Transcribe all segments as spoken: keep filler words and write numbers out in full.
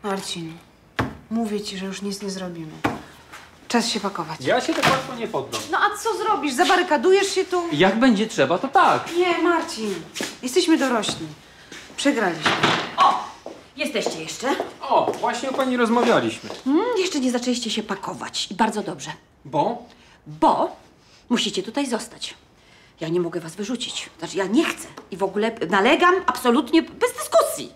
Marcin, mówię ci, że już nic nie zrobimy. Czas się pakować. Ja się tak łatwo nie poddam. No a co zrobisz? Zabarykadujesz się tu? Jak będzie trzeba, to tak. Nie, Marcin. Jesteśmy dorośli. Przegraliśmy. O! Jesteście jeszcze? O, właśnie o pani rozmawialiśmy. Hmm, jeszcze nie zaczęliście się pakować. I bardzo dobrze. Bo? Bo musicie tutaj zostać. Ja nie mogę was wyrzucić. Znaczy, ja nie chcę. I w ogóle nalegam absolutnie bez dyskusji.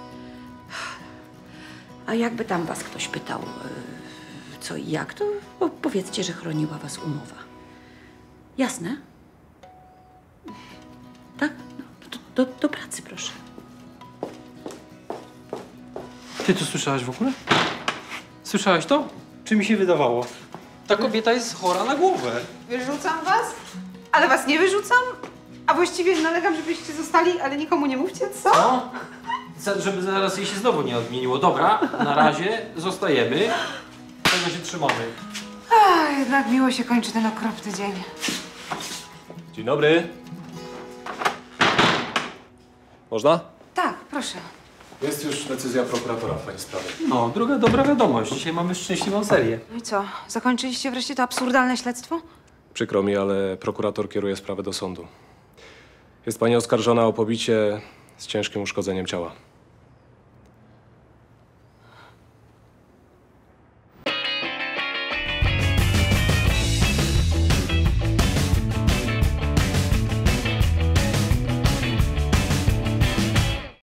A jakby tam was ktoś pytał, yy, co i jak, to po powiedzcie, że chroniła was umowa. Jasne? Tak? No, do, do, do pracy, proszę. Ty to słyszałaś w ogóle? Słyszałaś to? Czy mi się wydawało? Ta kobieta jest chora na głowę. Wyrzucam was? Ale was nie wyrzucam? A właściwie nalegam, żebyście zostali, ale nikomu nie mówcie, co? Co? Za- Żeby zaraz jej się znowu nie odmieniło. Dobra, na razie zostajemy. Tego się trzymamy. Ach, jednak miło się kończy ten okropny dzień. Dzień dobry. Można? Tak, proszę. Jest już decyzja prokuratora w pani sprawie. No, druga dobra wiadomość. Dzisiaj mamy szczęśliwą serię. No i co? Zakończyliście wreszcie to absurdalne śledztwo? Przykro mi, ale prokurator kieruje sprawę do sądu. Jest pani oskarżona o pobicie z ciężkim uszkodzeniem ciała.